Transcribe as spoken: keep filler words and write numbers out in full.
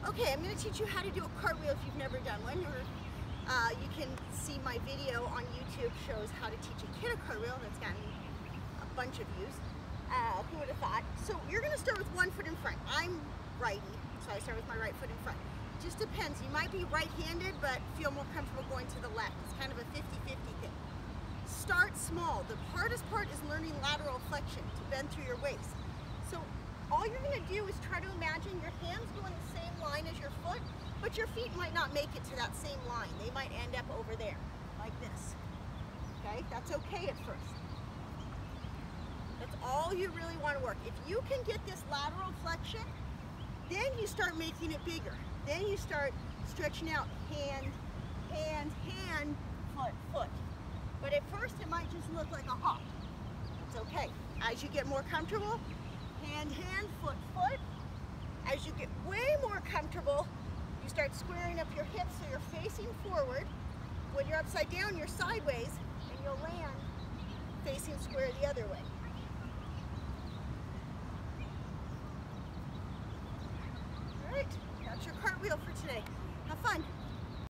Okay, I'm going to teach you how to do a cartwheel if you've never done one, or uh, you can see my video on YouTube shows how to teach a kid a cartwheel. That's gotten a bunch of views. Uh, who would have thought? So you're going to start with one foot in front. I'm righty, so I start with my right foot in front. Just depends. You might be right-handed, but feel more comfortable going to the left. It's kind of a fifty fifty thing. Start small. The hardest part is learning lateral flexion, to bend through your waist. So all you're going to do is try to imagine your hands going the same line as your foot, but your feet might not make it to that same line. They might end up over there, like this. Okay? That's okay at first. That's all you really want to work. If you can get this lateral flexion, then you start making it bigger. Then you start stretching out hand, hand, hand, foot, foot. But at first it might just look like a hop. It's okay. As you get more comfortable, hand, hand, foot, foot. As you get way more comfortable, you start squaring up your hips so you're facing forward. When you're upside down, you're sideways, and you'll land facing square the other way. All right, that's your cartwheel for today. Have fun.